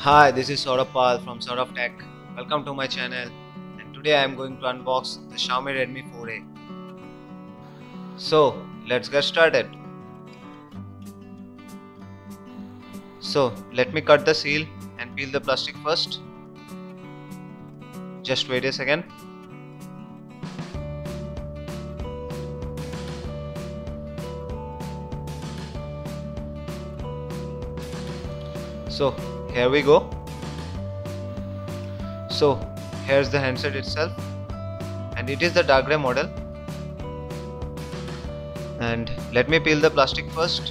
Hi, this is Saurabh Pal from Saurabh Tech. Welcome to my channel, and today I am going to unbox the Xiaomi Redmi 4A. So let's get started. So let me cut the seal and peel the plastic first. Just wait a second. So here we go. So here's the handset itself, and it is the dark grey model. And let me peel the plastic first.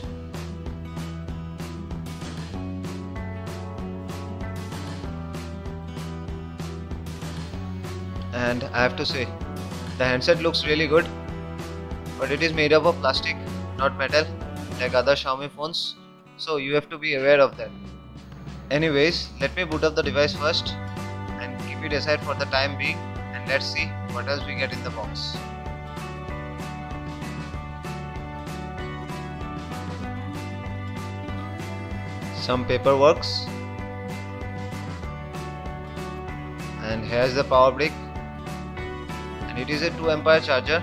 And I have to say, the handset looks really good, but it is made up of plastic, not metal like other Xiaomi phones, so you have to be aware of that. Anyways, let me boot up the device first and keep it aside for the time being, and let's see what else we get in the box. Some paperwork, and here's the power brick, and it is a 2 ampere charger,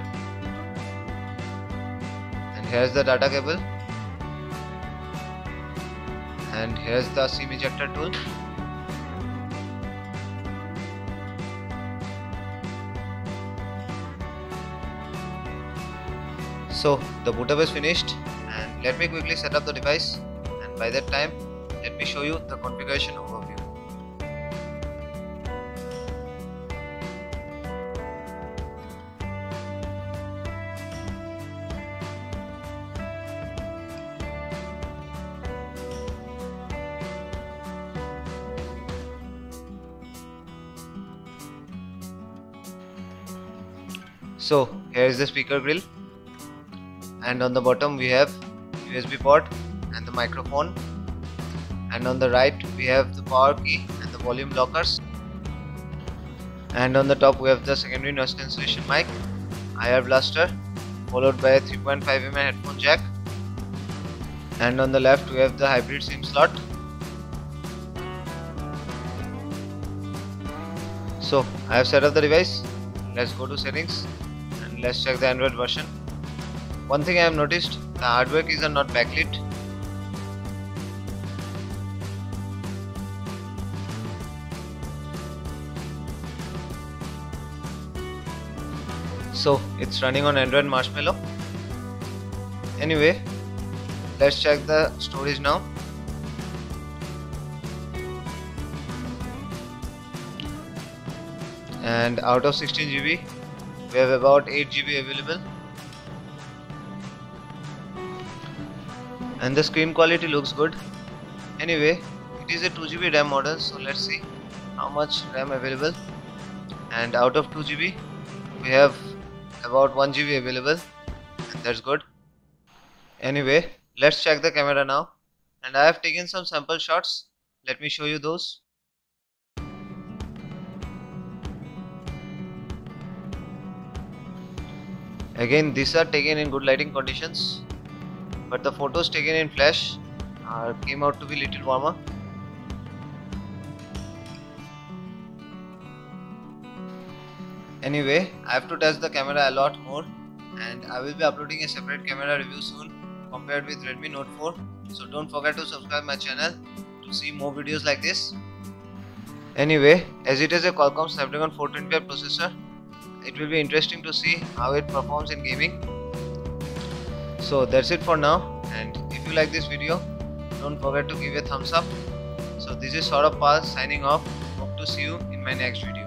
and here's the data cable, and here's the SIM ejector tool. So the boot up is finished, and let me quickly set up the device, and by that time let me show you the configuration overview. So here is the speaker grill, and on the bottom we have USB port and the microphone, and on the right we have the power key and the volume blockers, and on the top we have the secondary noise cancellation mic, IR blaster, followed by a 3.5mm headphone jack, and on the left we have the hybrid SIM slot. So I have set up the device. Let's go to settings and let's check the Android version. One thing I have noticed, the hardware keys are not backlit. So it's running on Android Marshmallow. Anyway, let's check the storage now. And out of 16GB, we have about 8GB available. And the screen quality looks good. Anyway, it is a 2GB RAM model, so let's see how much RAM available. And out of 2GB, we have about 1GB available, and that's good. Anyway, let's check the camera now, and I have taken some sample shots. Let me show you those. Again, these are taken in good lighting conditions, but the photos taken in flash came out to be little warmer. Anyway, I have to test the camera a lot more, and I will be uploading a separate camera review soon compared with Redmi Note 4, so don't forget to subscribe my channel to see more videos like this. Anyway, as it is a Qualcomm Snapdragon 425 processor, it will be interesting to see how it performs in gaming. So that's it for now, and if you like this video, don't forget to give a thumbs up. So this is Saurabh Pal signing off. Hope to see you in my next video.